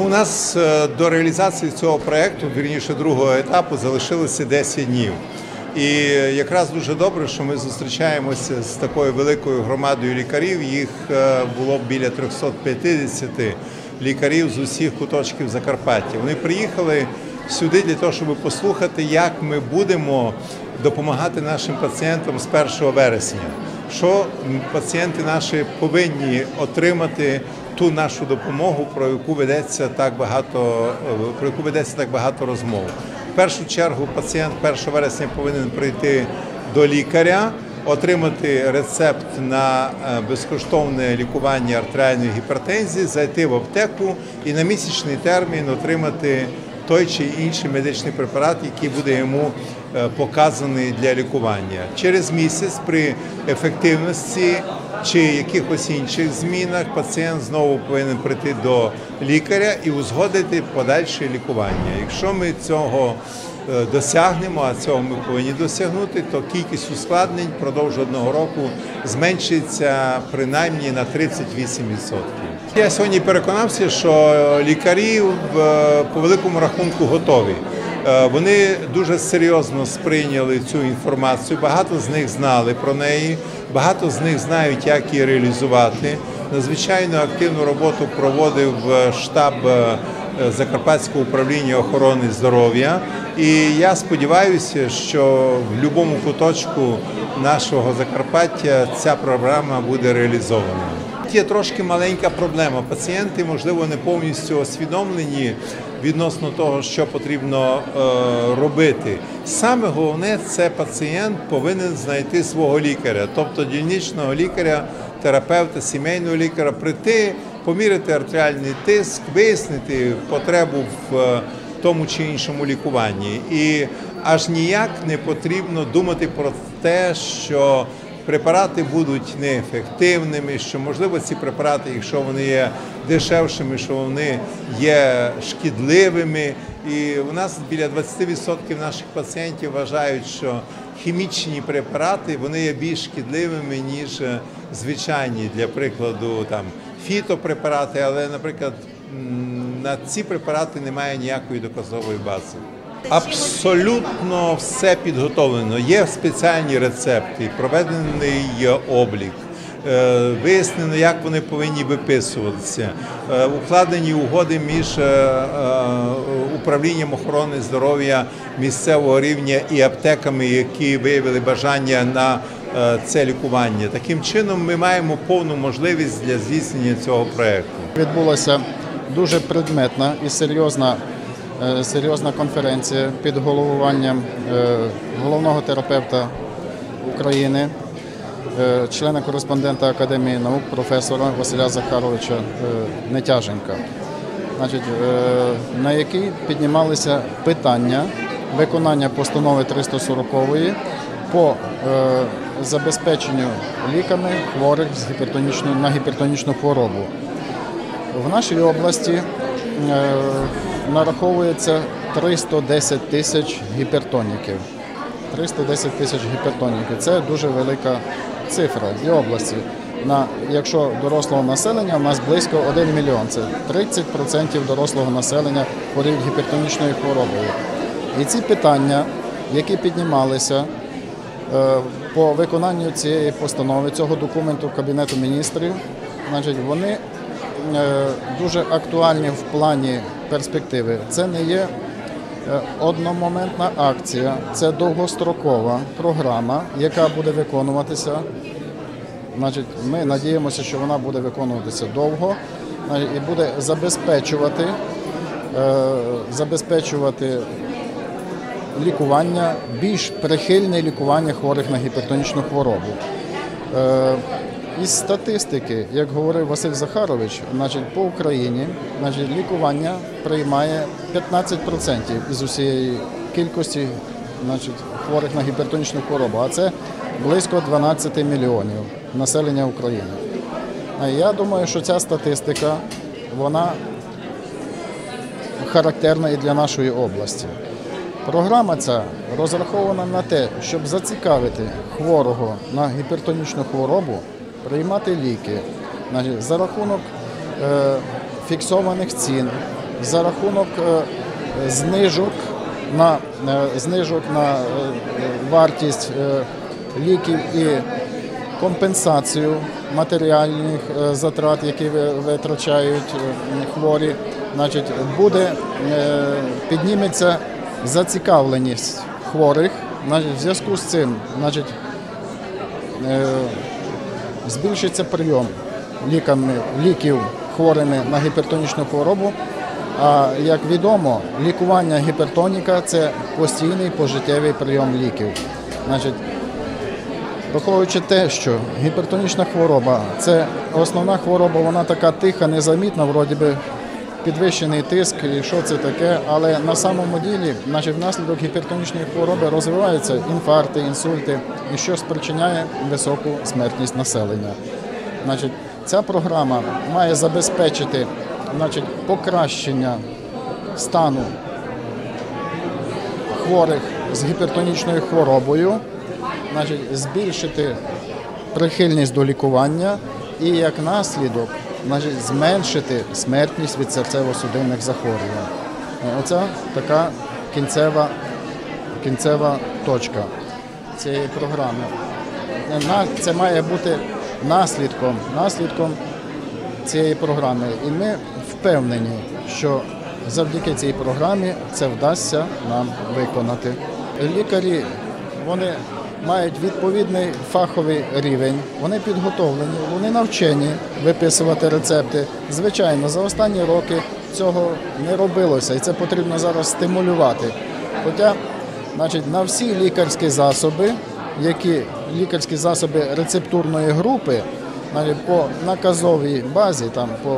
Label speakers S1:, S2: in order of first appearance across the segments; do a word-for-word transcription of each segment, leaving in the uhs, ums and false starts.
S1: у нас до реалізації цього проєкту, вірніше другого етапу, залишилося десять днів. І якраз дуже добре, що ми зустрічаємося з такою великою громадою лікарів. Їх було біля трьохсот п'ятдесят лікарів з усіх куточків Закарпаття. Вони приїхали сюди для того, щоб послухати, як ми будемо допомагати нашим пацієнтам з першого вересня. Що пацієнти наші повинні отримати ту нашу допомогу, про яку ведеться так багато, про яку ведеться так багато розмов. В першу чергу пацієнт першого вересня повинен прийти до лікаря, отримати рецепт на безкоштовне лікування артеріальної гіпертензії, зайти в аптеку і на місячний термін отримати той чи інший медичний препарат, який буде йому показаний для лікування. Через місяць при ефективності чи якихось інших змінах пацієнт знову повинен прийти до лікаря і узгодити подальше лікування. Якщо ми цього досягнемо, а цього ми повинні досягнути, то кількість ускладнень впродовж одного року зменшиться принаймні на тридцять вісім відсотків. Я сьогодні переконався, що лікарі по великому рахунку готові. Вони дуже серйозно сприйняли цю інформацію, багато з них знали про неї, багато з них знають, як її реалізувати. Надзвичайно активну роботу проводив штаб Закарпатського управління охорони здоров'я. І я сподіваюся, що в будь-якому куточку нашого Закарпаття ця програма буде реалізована. Є трошки маленька проблема. Пацієнти, можливо, не повністю освідомлені відносно того, що потрібно е, робити. Саме головне – це пацієнт повинен знайти свого лікаря, тобто дільничного лікаря, терапевта, сімейного лікаря, прийти, поміряти артеріальний тиск, вияснити потребу в тому чи іншому лікуванні. І аж ніяк не потрібно думати про те, що препарати будуть неефективними, що, можливо, ці препарати, якщо вони є дешевшими, що вони є шкідливими. І у нас біля двадцять відсотків наших пацієнтів вважають, що хімічні препарати, вони є більш шкідливими, ніж звичайні, для прикладу, там, фітопрепарати, але, наприклад, на ці препарати немає ніякої доказової бази. Абсолютно все підготовлено. Є спеціальні рецепти, проведений облік, вияснено, як вони повинні виписуватися, укладені угоди між управлінням охорони здоров'я місцевого рівня і аптеками, які виявили бажання на це лікування. Таким чином ми маємо повну можливість для здійснення цього проєкту.
S2: Відбулася дуже предметна і серйозна Серйозна конференція під головуванням головного терапевта України, члена-кореспондента Академії наук, професора Василя Захаровича Нетяженка, значить, на якій піднімалися питання виконання постанови триста сорокової по забезпеченню ліками хворих з гіпертонічною, на гіпертонічну хворобу. В нашій області нараховується триста десять тисяч гіпертоніків. триста десять тисяч гіпертоніків – це дуже велика цифра для області. На, якщо дорослого населення, у нас близько один мільйон. Це тридцять відсотків дорослого населення хворіють гіпертонічною хворобою. І ці питання, які піднімалися е, по виконанню цієї постанови, цього документу Кабінету міністрів, значить, вони е, дуже актуальні в плані перспективи. Це не є одномоментна акція, це довгострокова програма, яка буде виконуватися. Значить, ми надіємося, що вона буде виконуватися довго і буде забезпечувати, забезпечувати лікування, більш прихильне лікування хворих на гіпертонічну хворобу. Із статистики, як говорив Василь Захарович, значить, по Україні, значить, лікування приймає п'ятнадцять відсотків із усієї кількості, значить, хворих на гіпертонічну хворобу, а це близько дванадцять мільйонів населення України. Я думаю, що ця статистика, вона характерна і для нашої області. Програма ця розрахована на те, щоб зацікавити хворого на гіпертонічну хворобу приймати ліки, значить, за рахунок е, фіксованих цін, за рахунок е, знижок на, е, знижок на е, вартість е, ліків і компенсацію матеріальних е, затрат, які ви- витрачають е, хворі, значить, буде, е, підніметься зацікавленість хворих. Значить, в зв'язку з цим, значить, е, збільшиться прийом ліками, ліків хворими на гіпертонічну хворобу. А як відомо, лікування гіпертоніка – це постійний пожиттєвий прийом ліків. Значить, враховуючи те, що гіпертонічна хвороба – це основна хвороба, вона така тиха, незамітна, вроді би підвищений тиск і що це таке, але на самому ділі, значить, внаслідок гіпертонічної хвороби розвиваються інфаркти, інсульти, і що спричиняє високу смертність населення. Значить, ця програма має забезпечити, значить, покращення стану хворих з гіпертонічною хворобою, значить, збільшити прихильність до лікування і як наслідок, значить, зменшити смертність від серцево-судинних захворювань. Оце така кінцева, кінцева точка цієї програми. На- Це має бути наслідком, наслідком цієї програми. І ми впевнені, що завдяки цій програмі це вдасться нам виконати. Лікарі, вони мають відповідний фаховий рівень, вони підготовлені, вони навчені виписувати рецепти. Звичайно, за останні роки цього не робилося, і це потрібно зараз стимулювати. Хоча, значить, на всі лікарські засоби, які лікарські засоби рецептурної групи, навіть по наказовій базі, там по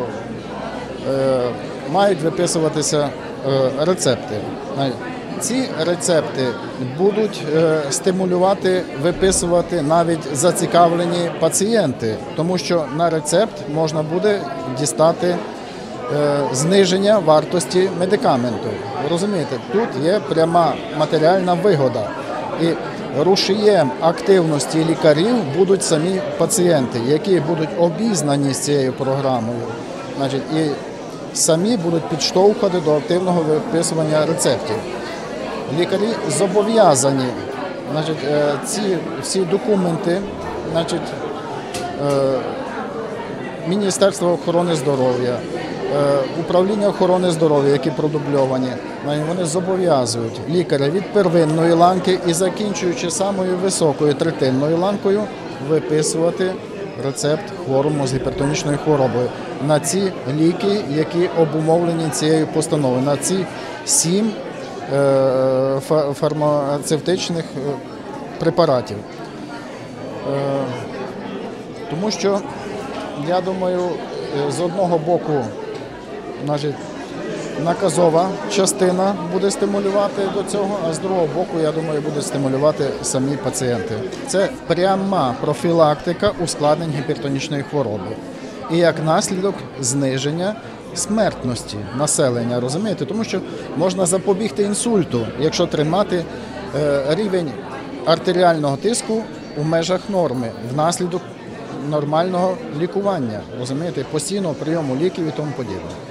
S2: е, мають виписуватися е, рецепти. Навіть ці рецепти будуть е, стимулювати, виписувати навіть зацікавлені пацієнти, тому що на рецепт можна буде дістати е, зниження вартості медикаменту. Ви розумієте, тут є пряма матеріальна вигода. І рушієм активності лікарів будуть самі пацієнти, які будуть обізнані з цією програмою, значить, і самі будуть підштовхувати до активного виписування рецептів. Лікарі зобов'язані, значить, е, ці всі документи, значить, е, Міністерство охорони здоров'я, е, управління охорони здоров'я, які продубльовані, значить, вони зобов'язують лікаря від первинної ланки і закінчуючи самою високою третинною ланкою виписувати рецепт хворому з гіпертонічною хворобою на ці ліки, які обумовлені цією постановою, на ці сім е, фа- фармацевтичних е, препаратів. Е, Тому що, я думаю, е, з одного боку, значить, наказова частина буде стимулювати до цього, а з другого боку, я думаю, будуть стимулювати самі пацієнти. Це пряма профілактика ускладнень гіпертонічної хвороби. І як наслідок зниження смертності населення, розумієте? Тому що можна запобігти інсульту, якщо тримати е, рівень артеріального тиску у межах норми, внаслідок нормального лікування, розумієте, постійного прийому ліків і тому подібне.